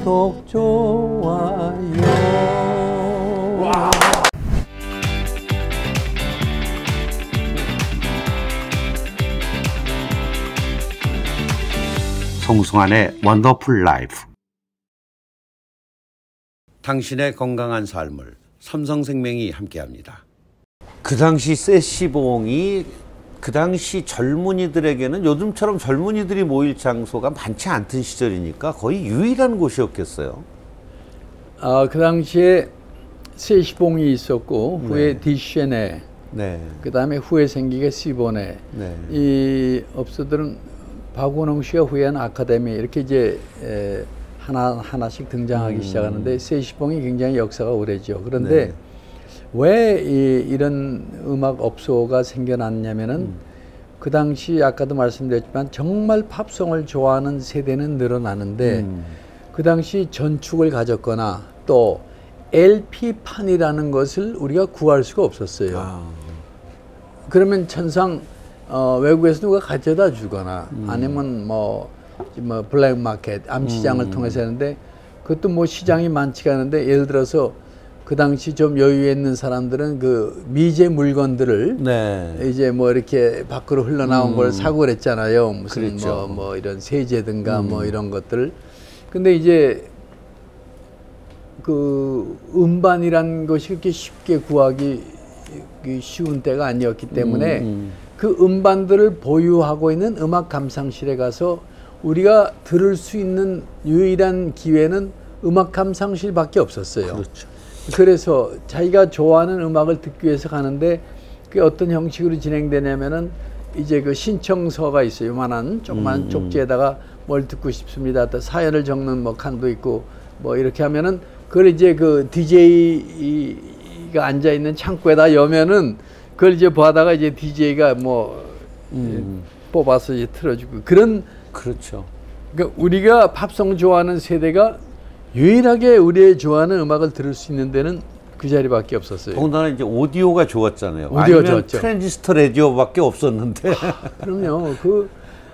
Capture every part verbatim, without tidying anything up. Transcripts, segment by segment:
구독, 좋아요. 와. 송승환의 원더풀 라이프. 당신의 건강한 삶을 삼성생명이 함께합니다. 그 당시 세시봉이 그 당시 젊은이들에게는 요즘처럼 젊은이들이 모일 장소가 많지 않던 시절이니까 거의 유일한 곳이었겠어요. 아, 그 당시에 세시봉이 있었고, 네. 후에 디쉐네, 네. 그 다음에 후에 생긴 게 시보네. 네. 이 업소들은 박원홍 씨가 후에한 아카데미 이렇게 이제 에, 하나 하나씩 등장하기 음. 시작하는데, 세시봉이 굉장히 역사가 오래죠. 그런데 네. 왜 이, 이런 음악 업소가 생겨났냐면은 음. 그 당시 아까도 말씀드렸지만 정말 팝송을 좋아하는 세대는 늘어나는데 음. 그 당시 전축을 가졌거나 또 엘피판이라는 것을 우리가 구할 수가 없었어요. 아. 그러면 천상 어, 외국에서 누가 가져다 주거나 음. 아니면 뭐, 뭐 블랙마켓, 암시장을 음. 통해서 하는데 그것도 뭐 시장이 많지가 않은데, 예를 들어서 그 당시 좀 여유 있는 사람들은 그 미제 물건들을 네. 이제 뭐 이렇게 밖으로 흘러나온 음. 걸 사고 그랬잖아요. 무슨 뭐, 뭐 이런 세제든가 음. 뭐 이런 것들을. 근데 이제 그 음반이란 것이 그렇게 쉽게 구하기 쉬운 때가 아니었기 때문에 음. 그 음반들을 보유하고 있는 음악 감상실에 가서 우리가 들을 수 있는 유일한 기회는 음악 감상실밖에 없었어요. 그렇죠. 그래서 자기가 좋아하는 음악을 듣기 위해서 가는데, 그게 어떤 형식으로 진행되냐면은 이제 그 신청서가 있어요. 요만한 조그만 음, 쪽지에다가 뭘 듣고 싶습니다. 또 사연을 적는 뭐 칸도 있고 뭐 이렇게 하면은 그걸 이제 그 디제이가 앉아 있는 창구에다 여면은 그걸 이제 보다가 이제 디제이가 뭐 음. 뽑아서 이제 틀어주고 그런. 그렇죠. 그러니까 우리가 팝송 좋아하는 세대가 유일하게 우리의 좋아하는 음악을 들을 수 있는 데는 그 자리밖에 없었어요. 더군다나 이제 오디오가 좋았잖아요. 오디오 좋았죠. 트랜지스터 라디오밖에 없었는데. 아, 그럼요. 그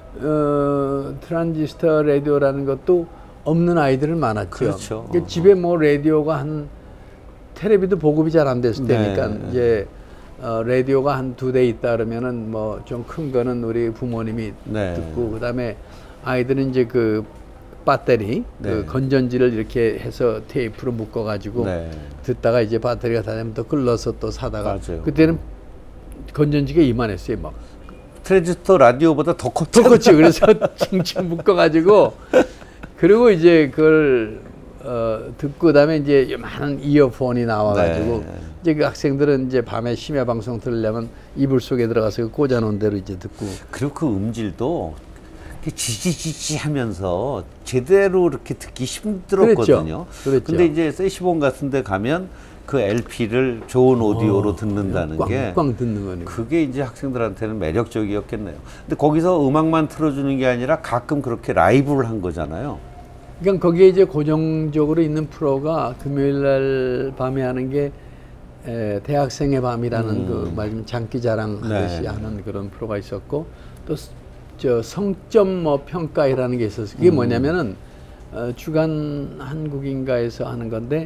어, 트랜지스터 라디오라는 것도 없는 아이들은 많았죠. 그렇죠. 그러니까 집에 뭐 라디오가 한 텔레비도 보급이 잘 안 됐을 때니까 네. 이제 어, 라디오가 한 두 대 있다 그러면은 뭐 좀 큰 거는 우리 부모님이 네. 듣고, 그다음에 아이들은 이제 그 배터리, 네. 그 건전지를 이렇게 해서 테이프로 묶어가지고 네. 듣다가 이제 배터리가 다 되면 또 끌러서 또 사다가. 맞아요. 그때는 건전지가 이만했어요, 막. 트랜지스터 라디오보다 더 컸죠. 더 컸지. 그래서 칭칭 묶어가지고 그리고 이제 그걸 어, 듣고 그다음에 이제 많은 이어폰이 나와가지고 네. 이제 그 학생들은 이제 밤에 심야 방송 들으려면 이불 속에 들어가서 꽂아놓은 대로 이제 듣고. 그리고 그 음질도 지지지지 하면서 제대로 이렇게 듣기 힘들었거든요. 그랬죠. 근데 이제 세시봉 같은 데 가면 그 엘피를 좋은 오디오로 어, 듣는다는 꽝, 게 꽝 듣는 거니까. 그게 이제 학생들한테는 매력적이었겠네요. 근데 거기서 음악만 틀어주는 게 아니라 가끔 그렇게 라이브를 한 거잖아요. 그러니까 거기에 이제 고정적으로 있는 프로가 금요일 날 밤에 하는 게 에, 대학생의 밤이라는 음. 그 말하자면 장기자랑 하듯이 네. 하는 그런 프로가 있었고, 또 저 성점 뭐 평가회라는 게 있었어요. 그게 음. 뭐냐면은 어, 주간 한국인가에서 하는 건데,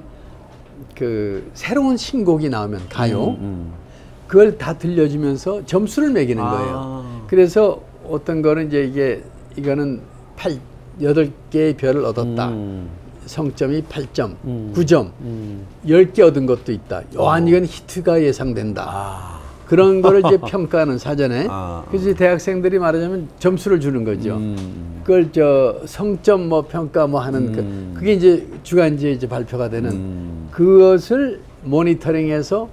그 새로운 신곡이 나오면 가요, 음, 음. 그걸 다 들려주면서 점수를 매기는 아. 거예요. 그래서 어떤 거는 이제 이게 이거는 팔 여덟 개의 별을 얻었다. 음. 성점이 팔 점, 음. 구 점, 음. 열 개 얻은 것도 있다. 요한 이건 히트가 예상된다. 아. 그런 거를 이제 평가하는 사전에. 아. 그래서 대학생들이 말하자면 점수를 주는 거죠. 음. 그걸 저 성점 뭐 평가 뭐 하는 음. 그, 그게 이제 주간지에 이제 발표가 되는 음. 그것을 모니터링해서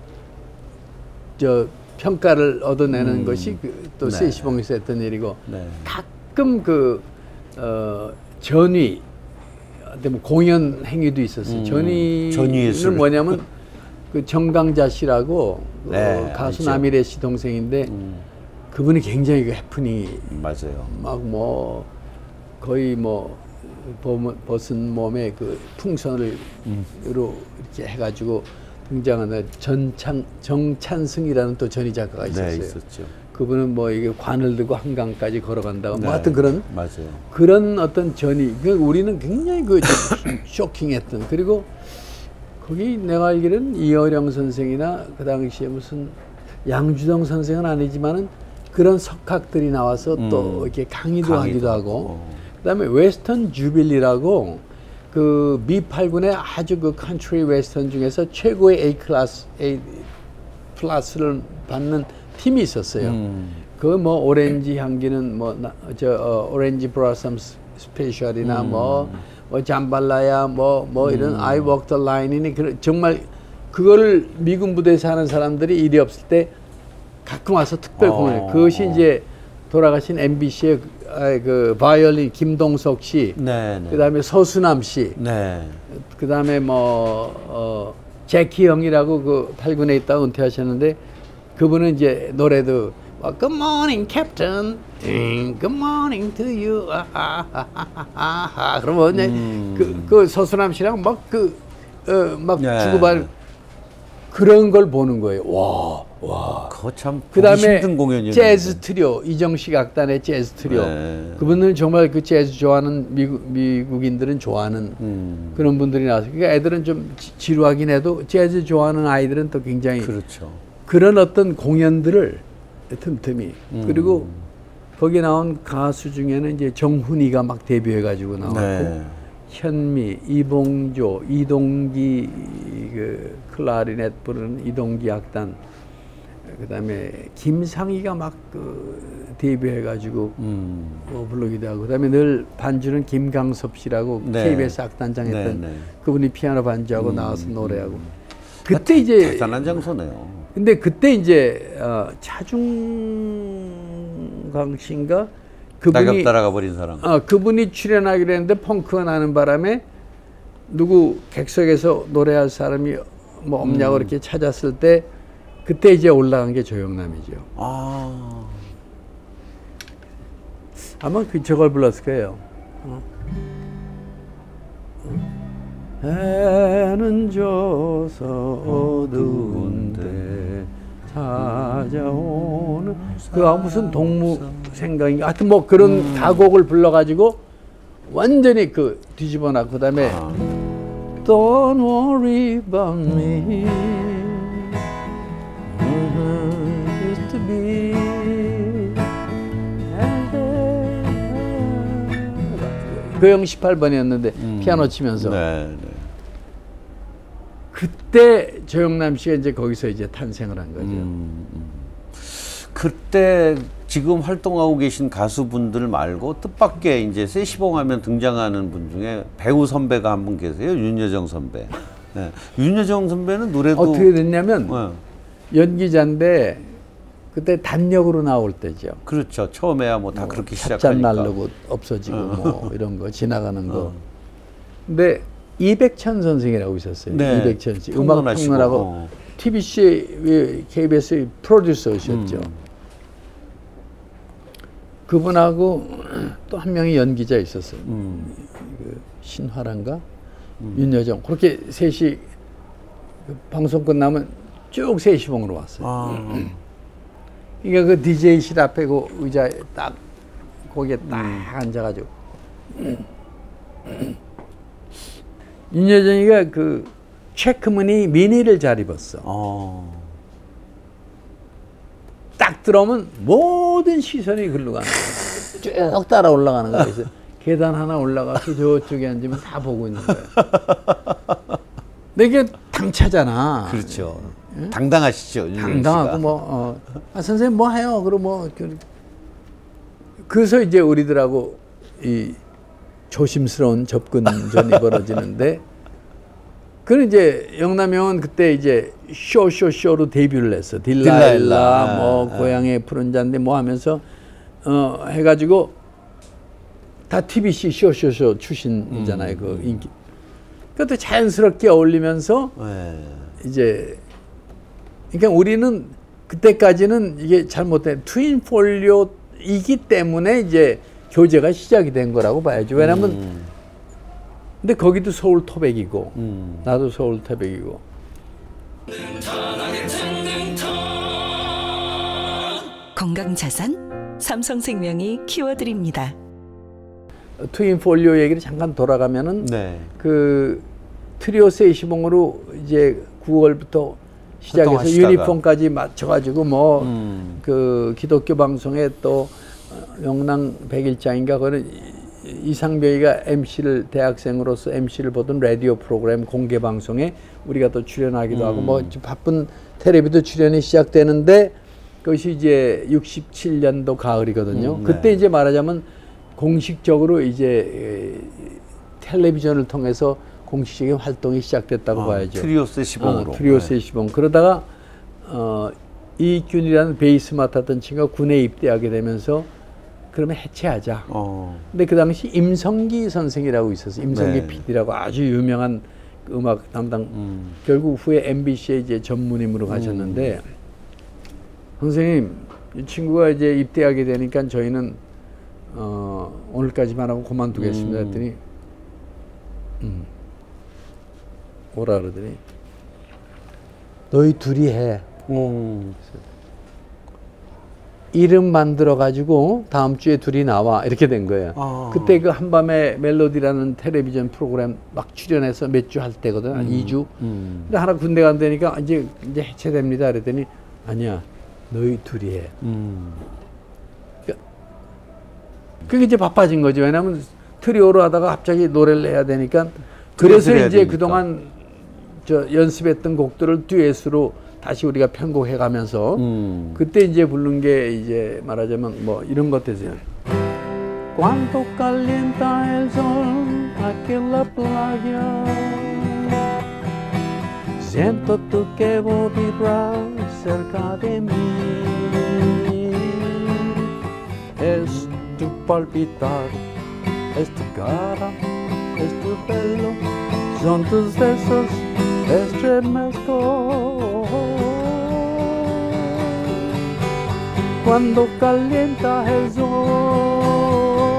저 평가를 얻어내는 음. 것이 그 또 네. 세시봉에서 했던 일이고 네. 가끔 그 어, 전위, 뭐 공연 행위도 있었어요. 음. 전위는 전위예술. 뭐냐면 그 정강자 씨라고 네, 어, 가수 알죠. 남일애 씨 동생인데 음. 그분이 굉장히 그 해프닝이 맞아요. 막 뭐 거의 뭐 벗은 몸에 그 풍선을 음. 이렇게 해가지고 등장하는 전찬 정찬승이라는 또 전위 작가가 있었어요. 네, 있었죠. 그분은 뭐 이게 관을 들고 한강까지 걸어간다고 네. 뭐 하여튼 그런 맞아요. 그런 어떤 전이 그 우리는 굉장히 그 쇼킹했던 그리고 거기 내가 알기로는 이어령 선생이나 그 당시에 무슨 양주동 선생은 아니지만은 그런 석학들이 나와서 음. 또 이렇게 강의도, 강의도 하기도 하고 어. 그다음에 웨스턴 주빌리라고 그 미 팔 군의 아주 그 컨트리 웨스턴 중에서 최고의 A 클래스 A 플러스를 받는 팀이 있었어요. 음. 그 뭐 오렌지 향기는 뭐 저 어, 오렌지 브라썸 스페셜이나 음. 뭐, 뭐 잠발라야 뭐뭐 뭐 이런 I Walk the Line이니 그 정말 그거를 미군 부대에서 하는 사람들이 일이 없을 때 가끔 와서 특별 어. 공연. 그것이 이제 돌아가신 엠비씨의 그 바이올린 김동석 씨, 네, 네. 그다음에 서수남 씨, 네. 그다음에 뭐 어, 제키 형이라고 그 팔 군에 있다가 은퇴하셨는데 그분은 이제 노래도 뭐, Good morning, Captain. Good morning to you. 아하하하하. 그러면 이제 음. 그, 그 서수남 씨랑 막 그 어, 막 네. 주고받은 그런 걸 보는 거예요. 와, 와. 그거 참 그다음에 힘든 공연이었는데. 재즈 트리오 이정식 악단의 재즈 트리오. 네. 그분들 정말 그 재즈 좋아하는 미국 미국인들은 좋아하는 음. 그런 분들이 나와서 그러니까 애들은 좀 지, 지루하긴 해도 재즈 좋아하는 아이들은 또 굉장히 그렇죠. 그런 어떤 공연들을 틈틈이 음. 그리고 거기 나온 가수 중에는 이제 정훈이가 막 데뷔해가지고 나왔고. 네. 현미, 이봉조, 이동기 그 클라리넷 부르는 이동기 악단, 그다음에 김상희가 막 그 데뷔해가지고 음. 어, 부르기도 하고, 그다음에 늘 반주는 김강섭 씨라고 네. 케이비에스 악단장 했던 네, 네. 그분이 피아노 반주하고 음. 나와서 노래하고. 그때 이제 대단한 장소네요. 근데 그때 이제 어, 차중강 씨인가? 낙엽 따라가 버린 사람. 어, 그분이 출연하기로 했는데 펑크가 나는 바람에 누구 객석에서 노래할 사람이 뭐 없냐고 음. 이렇게 찾았을 때 그때 이제 올라간 게 조영남이죠. 아. 아마 그 저걸 불렀을 거예요. 어. 해는 져서 어두운데 찾아오는 그 무슨 동무 생각인가 하여튼 뭐 그런 음. 가곡을 불러가지고 완전히 그 뒤집어놨고 그다음에 아. Don't worry about me used to be 교영 십팔 번이었는데 음. 피아노 치면서 네, 네. 그때 조영남 씨가 이제 거기서 이제 탄생을 한 거죠. 음, 음. 그때 지금 활동하고 계신 가수분들 말고 뜻밖의 이제 세시봉 하면 등장하는 분 중에 배우 선배가 한 분 계세요. 윤여정 선배. 네. 윤여정 선배는 노래도 어떻게 됐냐면 네. 연기자인데 그때 단역으로 나올 때죠. 그렇죠. 처음에야 뭐 다 뭐 그렇게 시작하니까. 찻잔 날르고 없어지고 어. 뭐 이런 거 지나가는 거. 어. 근데 이백천 선생이라고 있었어요. 네. 이백천 씨. 음악 평론하고 어. 티비씨, 케이비에스 프로듀서셨죠. 음. 그분하고 또 한 명이 연기자 있었어요. 음. 그 신화란가? 음. 윤여정. 그렇게 셋이 그 방송 끝나면 쭉 세시봉으로 왔어요. 아. 그러니까 그 디제이실 앞에 그 의자에 딱 거기에 딱 음. 앉아가지고 윤여정이가 그 체크무늬 미니를 잘 입었어. 어. 딱 들어오면 모든 시선이 글로 가는 거야. 쭉 따라 올라가는 거야. 그래서 계단 하나 올라가서 저쪽에 앉으면 다 보고 있는 거야. 근데 이게 당차잖아. 그렇죠. 응? 당당하시죠. 당당하고 뭐, 어, 아, 선생님 뭐 해요? 그럼 뭐, 그래서 이제 우리들하고 이 조심스러운 접근전이 벌어지는데, 그는 이제 영남형은 그때 이제 쇼쇼쇼로 데뷔를 했어. 딜라일라, 딜라일라. 뭐 아, 고향의 푸른 잔디 뭐 하면서 어 해가지고 다 티비씨 쇼쇼쇼 출신이잖아요. 음, 그 인기. 그것도 자연스럽게 어울리면서 네. 이제 그러니까 우리는 그때까지는 이게 잘못된 트윈 폴리오이기 때문에 이제 교제가 시작이 된 거라고 봐야죠. 왜냐하면 음. 근데 거기도 서울 토백이고 음. 나도 서울 토백이고 건강자산 삼성생명이 키워드립니다. 트윈 폴리오 얘기를 잠깐 돌아가면은 네. 그 트리오 세이시봉으로 이제 구월부터 시작해서 유니폼까지 맞춰가지고 뭐 그 음. 기독교 방송에 또 영랑 백일장인가 그런 이상병이가 엠씨를 대학생으로서 엠씨를 보던 라디오 프로그램 공개 방송에 우리가 또 출연하기도 음. 하고 뭐 바쁜 텔레비도 출연이 시작되는데 그것이 이제 육십칠 년도 가을이거든요. 음, 네. 그때 이제 말하자면 공식적으로 이제 텔레비전을 통해서 공식적인 활동이 시작됐다고 아, 봐야죠. 트리오 세이시봉으로. 어, 트리오 세이시봉. 네. 그러다가 어, 이익균이라는 베이스 맡았던 친구가 군에 입대하게 되면서 그러면 해체하자. 어. 근데 그 당시 임성기 선생이라고 있었어요. 임성기 네. 피디라고 아주 유명한 음악 담당. 음. 결국 후에 엠비씨에 이제 전문임으로 가셨는데 음. 선생님, 이 친구가 이제 입대하게 되니까 저희는 어, 오늘까지만 하고 그만두겠습니다. 음. 했더니 음, 오라 그러더니 너희 둘이 해. 음. 이름 만들어 가지고 다음 주에 둘이 나와 이렇게 된 거예요. 아. 그때 그 한밤의 멜로디라는 텔레비전 프로그램 막 출연해서 몇 주 할 때거든. 한 음. 이 주. 음. 근데 하나 군대 간다니까 이제 이제 해체됩니다. 그랬더니 아니야. 너희 둘이 해. 음. 그러니까 그게 이제 바빠진 거죠. 왜냐하면 트리오로 하다가 갑자기 노래를 해야 되니까. 그래서 이제 되니까. 그동안 저 연습했던 곡들을 듀엣으로 다시 우리가 편곡해 가면서 음. 그때 이제 부른 게 이제 말하자면 뭐 이런 것들이죠. Cuando calienta el sol aquí en la playa Siento tu quebo vibrar cerca de mí Es tu palpitar, es tu cara, es tu pelo Son tus besos, estremezco Cuando calienta el sol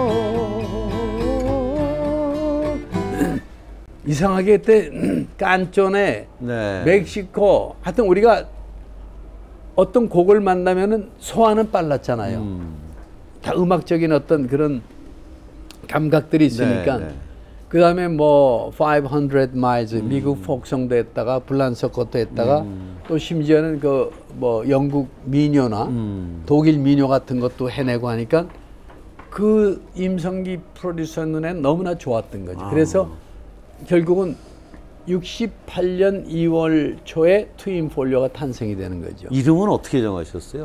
이상하게 그때 깐촌에 네. 멕시코 하여튼 우리가 어떤 곡을 만나면은 소화는 빨랐잖아요. 음. 다 음악적인 어떤 그런 감각들이 있으니까 네, 네. 그 다음에 뭐 파이브헌드레드 마일즈 음. 미국 폭성도 했다가 불란서 것도 했다가 음. 또 심지어는 그 뭐 영국 민요나 음. 독일 민요 같은 것도 해내고 하니까 그 임성기 프로듀서 눈에 너무나 좋았던 거죠. 아. 그래서 결국은 육십팔 년 이월 초에 트윈 폴리오가 탄생이 되는 거죠. 이름은 어떻게 정하셨어요?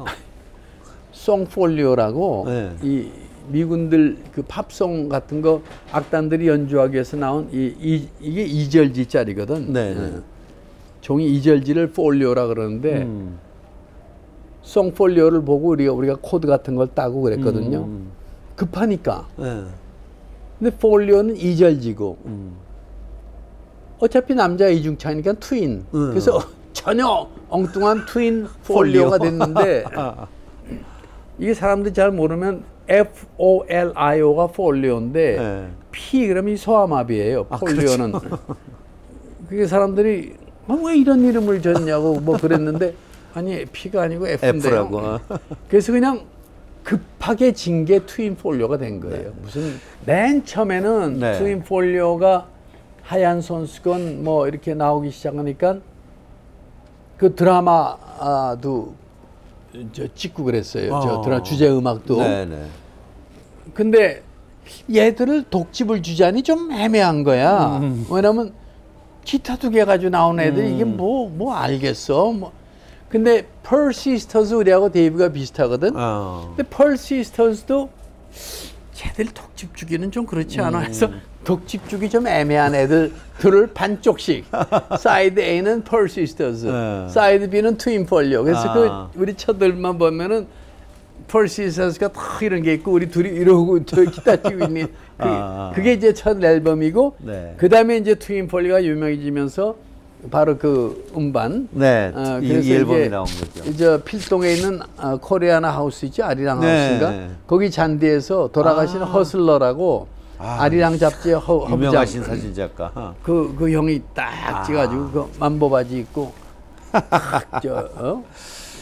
송폴리오라고 네. 이 미군들 그 팝송 같은 거 악단들이 연주하기 위해서 나온 이, 이 이게 이절지짜리거든. 네. 네. 종이 이절지를 폴리오라 그러는데 음. 송폴리오를 보고 우리가 우리가 코드 같은 걸 따고 그랬거든요. 음. 급하니까. 네. 근데 폴리오는 이절지고. 음. 어차피 남자 이중차니까 트윈. 음. 그래서 전혀 엉뚱한 트윈 폴리오가 됐는데 이게 사람들이 잘 모르면 에프 오 엘 아이 오가 폴리오인데 네. P 그러면 이 소아마비예요. 폴리오는. 아, 그렇죠. 그게 사람들이 뭐 왜 이런 이름을 줬냐고 뭐 그랬는데 아니 P가 아니고 F인데요. F라고. 그래서 그냥 급하게 진 게 트윈 폴리오가 된 거예요. 네. 무슨 맨 처음에는 네. 트윈 폴리오가 하얀 손수건 뭐 이렇게 나오기 시작하니까 그 드라마도 저 찍고 그랬어요. 어. 저 드라마 주제 음악도. 네네. 근데 얘들을 독집을 주자니 좀 애매한 거야. 음. 왜냐면 기타 두 개 가지고 나오는 애들 음. 이게 뭐 뭐 알겠어. 뭐. 근데 펄 시스터즈 우리하고 데이브가 비슷하거든. 어. 근데 펄 시스터즈도 쟤들 독집 주기는 좀 그렇지 않아. 음. 그래서 독집 주기 좀 애매한 애들 둘을 반쪽씩. 사이드 A는 펄 시스터즈, 네. 사이드 B는 트윈 폴리오. 그래서 아. 그 우리 처들만 보면은 펄 시스터즈가 탁 이런 게 있고 우리 둘이 이러고 저 기타 치고 있는. 그, 아. 그게 이제 첫 앨범이고 네. 그 다음에 이제 트윈 폴리오가 유명해지면서 바로 그 음반. 네. 어, 이, 이 앨범이 나온 거죠. 이제 필동에 있는 어, 코리아나 하우스 있죠, 아리랑 네. 하우스인가? 거기 잔디에서 돌아가신 아. 허슬러라고 아. 아리랑 잡지의 허, 허부장. 유명하신 사진 작가. 그, 그 형이 딱 아. 찍어가지고 그 만보바지 입고 딱 저 어?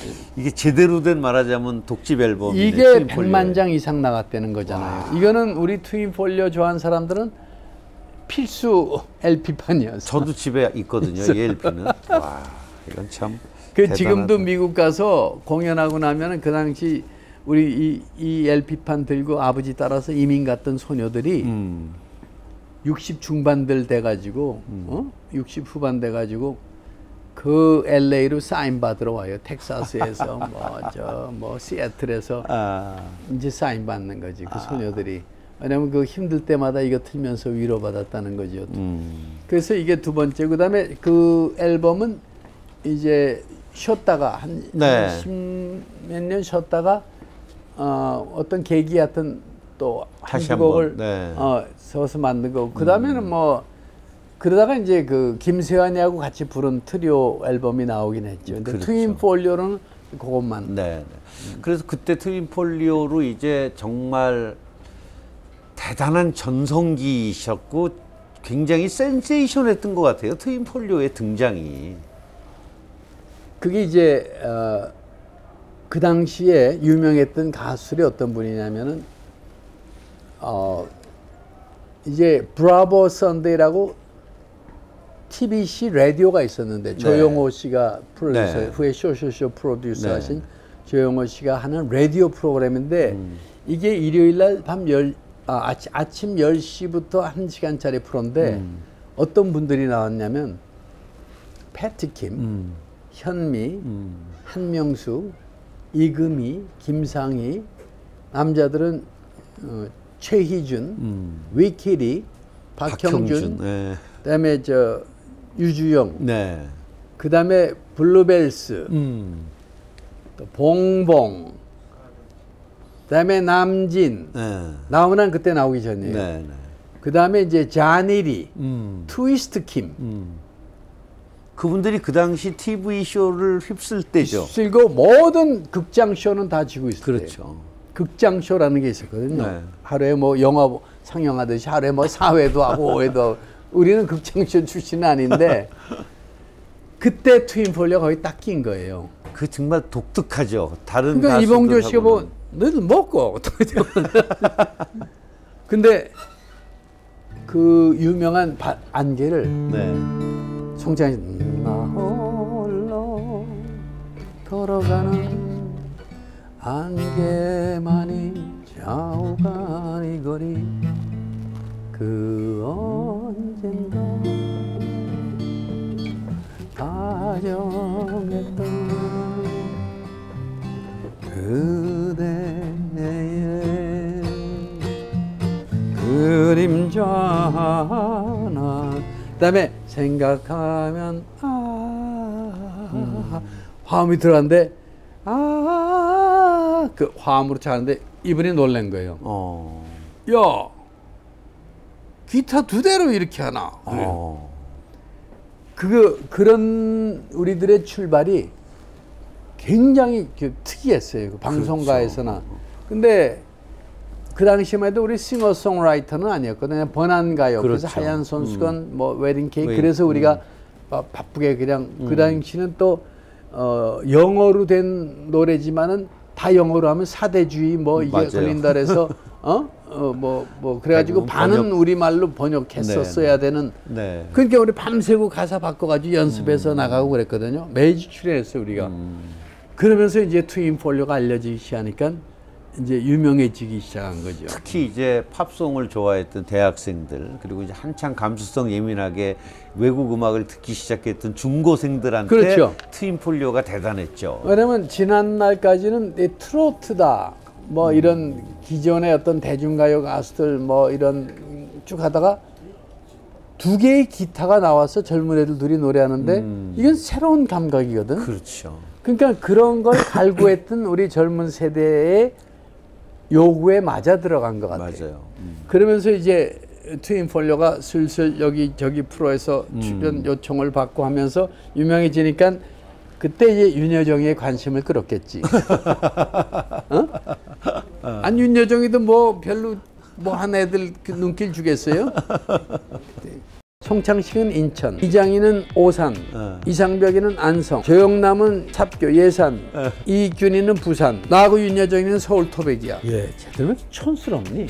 이게 제대로 된 말하자면 독집 앨범이네. 이게 백만 장 이상 나갔다는 거잖아요. 와. 이거는 우리 트윈폴리오 좋아하는 사람들은 필수 엘피판이었어요. 저도 집에 있거든요. 이 엘피는. 와, 이건 참. 그 지금도 미국 가서 공연하고 나면은 그 당시 우리 이, 이 엘피판 들고 아버지 따라서 이민 갔던 소녀들이 음. 육십 중반들 돼가지고 음. 어? 육십 후반 돼가지고 그 엘에이로 사인 받으러 와요. 텍사스에서 뭐 저 뭐 시애틀에서 아. 이제 사인 받는 거지 그 소녀들이. 왜냐면 그 힘들 때마다 이거 틀면서 위로받았다는 거죠. 음. 그래서 이게 두 번째. 그다음에 그 앨범은 이제 쉬었다가 한 십몇 년 쉬었다가 어, 어떤 계기 같은 또 한 곡을 네. 어, 써서 만든 거고 그 다음에는 음. 뭐 그러다가 이제 그 김세환이하고 같이 부른 트리오 앨범이 나오긴 했죠. 근데 그렇죠. 트윈폴리오는 그것만. 네. 네. 음. 그래서 그때 트윈폴리오로 이제 정말 대단한 전성기이셨고 굉장히 센세이션했던 것 같아요. 트윈폴리오의 등장이. 그게 이제 어, 그 당시에 유명했던 가수들이 어떤 분이냐면은 어, 이제 브라보 선데이라고 티비씨 라디오가 있었는데 네. 조용호 씨가 프로듀서, 네. 후에 쇼쇼쇼 프로듀서 네. 하신 조용호 씨가 하는 라디오 프로그램인데 음. 이게 일요일 날 밤 열, 아, 아침, 아침 열 시부터 한 시간짜리 프로인데 음. 어떤 분들이 나왔냐면 패티킴, 음. 현미, 음. 한명수, 이금희, 김상희, 남자들은 어, 최희준, 음. 위키리, 박형준, 박형준 네. 그다음에 저 유주영, 네. 그다음에 블루벨스, 음. 또 봉봉, 그다음에 남진, 네. 나훈아는 그때 나오기 전이에요. 네, 네. 그다음에 이제 자니리, 음. 트위스트 킴. 음. 그분들이 그 당시 티비 쇼를 휩쓸 때죠. 휩쓸고 모든 극장 쇼는 다 지고 있어요. 그렇죠. 극장 쇼라는 게 있었거든요. 네. 하루에 뭐 영화 상영하듯이 하루에 뭐 사 회도 하고 오 회도 하고. 우리는 극장 쇼 출신은 아닌데 그때 트윈폴리오가 거의 딱 낀 거예요. 그 정말 독특하죠. 다른 그러니까 이봉조 씨가 뭐 너희들 먹고 근데 그 유명한 바, 안개를 네. 송장이 나 홀로 걸어가는 안개만이 좌우간 이 거리 그 언젠가 다정했던 그대의 그림자 하나 그다음에 생각하면 아 음. 화음이 들어갔는데 아 그 화음으로 차는데 이분이 놀란 거예요. 어. 야 기타 두 대로 이렇게 하나. 어. 그 그런 우리들의 출발이 굉장히 특이했어요. 그 방송가에서나. 그렇죠. 근데 그 당시만 해도 우리 싱어송라이터는 아니었거든요. 번안가요. 그렇죠. 그래서 하얀 손수건, 음. 뭐 웨딩 케이크. 웨이, 그래서 우리가 음. 바쁘게 그냥 음. 그 당시는 또 어, 영어로 된 노래지만은 다 영어로 하면 사대주의 뭐 이게 맞아요. 걸린다 그래서 어? 어, 뭐, 뭐, 그래가지고 반은 번역. 우리말로 번역했었어야 네, 되는. 네. 그러니까 우리 밤새고 가사 바꿔가지고 연습해서 음. 나가고 그랬거든요. 매주 출연했어요, 우리가. 음. 그러면서 이제 트윈폴리오가 알려지기 시작하니까 이제 유명해지기 시작한 거죠. 특히 이제 팝송을 좋아했던 대학생들, 그리고 이제 한창 감수성 예민하게 외국 음악을 듣기 시작했던 중고생들한테 그렇죠. 트윈폴리오가 대단했죠. 왜냐면 지난 날까지는 이 트로트다. 뭐 음. 이런 기존의 어떤 대중가요 가수들 뭐 이런 쭉 하다가 두 개의 기타가 나와서 젊은 애들 둘이 노래하는데 음. 이건 새로운 감각이거든. 그렇죠. 그러니까 그런 걸 갈구했던 우리 젊은 세대의 요구에 맞아 들어간 것 같아요. 맞아요. 음. 그러면서 이제 트윈폴리오가 슬슬 여기 저기 프로에서 음. 출연 요청을 받고 하면서 유명해지니까 그때 이제 윤여정의 관심을 끌었겠지. 어? 안 윤여정이도 뭐 별로 뭐 한 애들 눈길 주겠어요? 송창식은 인천, 이장희는 오산, 어. 이상벽이는 안성, 조영남은 삽교, 예산, 어. 이균희는 부산, 나하고 윤여정이는 서울 토백이야. 예, 쟤들은 촌스럽니?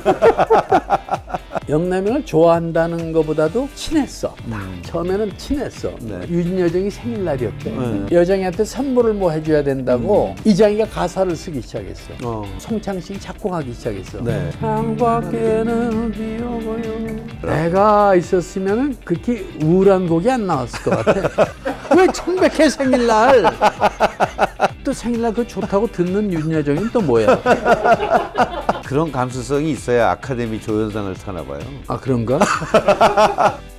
영남이를 좋아한다는 것보다도 친했어. 음. 처음에는 친했어. 네. 윤여정이 생일날이었대. 네. 여정이한테 선물을 뭐 해줘야 된다고 음. 이장희가 가사를 쓰기 시작했어. 어. 송창식이 작곡하기 시작했어. 네. 창밖에는 비 오고요. 내가 있었으면 그렇게 우울한 곡이 안 나왔을 것 같아. 왜 청백해 생일날? 또 생일날 그거 좋다고 듣는 윤여정이는 또 뭐야? 그런 감수성이 있어야 아카데미 조연상을 타나 봐요. 아 그런가?